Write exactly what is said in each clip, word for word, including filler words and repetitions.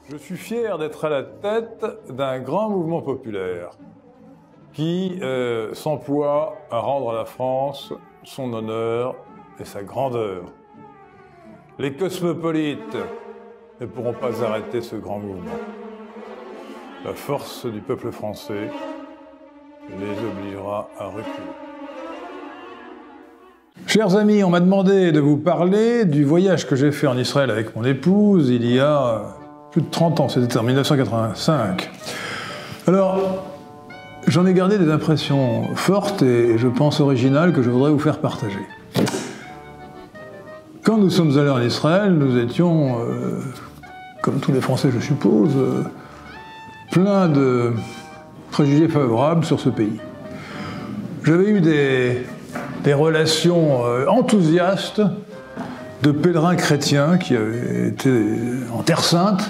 Je suis fier d'être à la tête d'un grand mouvement populaire qui euh, s'emploie à rendre à la France son honneur et sa grandeur. Les cosmopolites ne pourront pas arrêter ce grand mouvement. La force du peuple français les obligera à reculer. Chers amis, on m'a demandé de vous parler du voyage que j'ai fait en Israël avec mon épouse il y a plus de trente ans, c'était en mille neuf cent quatre-vingt-cinq. Alors, j'en ai gardé des impressions fortes et je pense originales que je voudrais vous faire partager. Quand nous sommes allés en Israël, nous étions, euh, comme tous les Français je suppose, euh, pleins de préjugés favorables sur ce pays. J'avais eu des, des relations euh, enthousiastes de pèlerins chrétiens qui avaient été en Terre Sainte,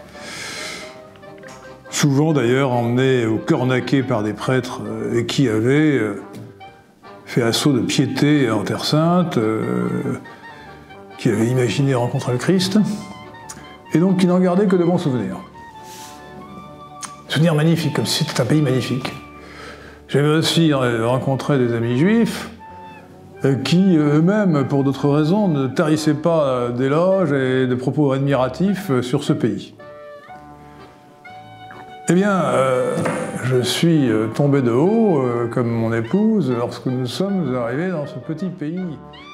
souvent d'ailleurs emmenés au cornaquet par des prêtres euh, et qui avaient euh, fait assaut de piété en Terre Sainte, euh, qui avaient imaginé rencontrer le Christ, et donc qui n'en gardaient que de bons souvenirs. Souvenirs magnifiques, comme si c'était un pays magnifique. J'avais aussi rencontré des amis juifs qui, eux-mêmes, pour d'autres raisons, ne tarissaient pas d'éloges et de propos admiratifs sur ce pays. Eh bien, euh, je suis tombé de haut, euh, comme mon épouse, lorsque nous sommes arrivés dans ce petit pays